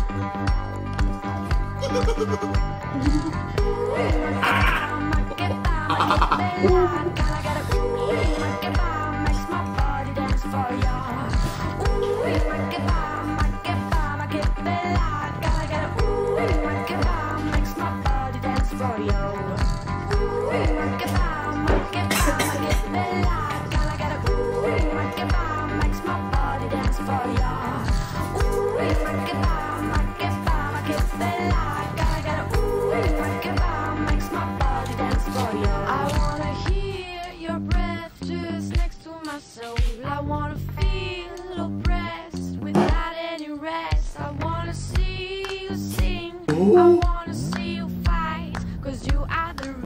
I wanna hear your breath just next to my soul. I wanna